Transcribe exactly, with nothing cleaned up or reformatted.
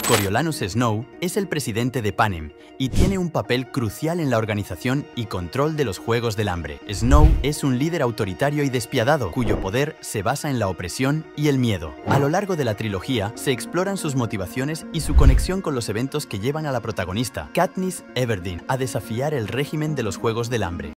Coriolanus Snow es el presidente de Panem y tiene un papel crucial en la organización y control de los Juegos del Hambre. Snow es un líder autoritario y despiadado, cuyo poder se basa en la opresión y el miedo. A lo largo de la trilogía se exploran sus motivaciones y su conexión con los eventos que llevan a la protagonista, Katniss Everdeen, a desafiar el régimen de los Juegos del Hambre.